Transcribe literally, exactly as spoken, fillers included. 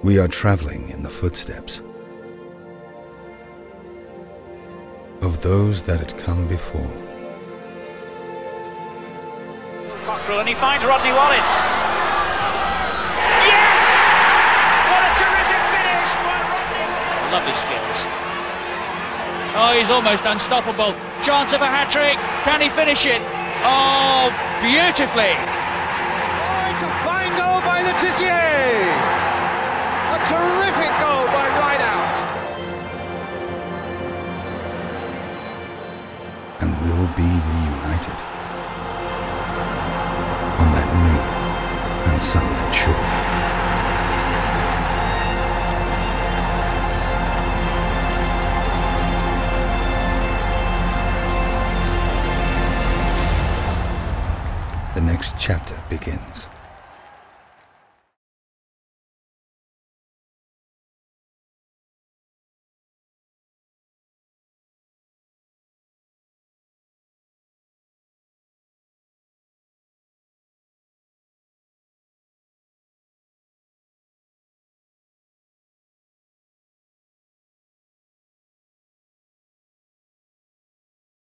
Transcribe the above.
We are traveling in the footsteps of those that had come before. Cockrell, and he finds Rodney Wallace. Yes! What a terrific finish by Rodney Wallace. Lovely skills. Oh, he's almost unstoppable. Chance of a hat-trick. Can he finish it? Oh, beautifully. Oh, it's a fine goal by Le Tissier. A terrific goal by Rideout. And we'll be reunited on that new and sunlit shore. The next chapter begins.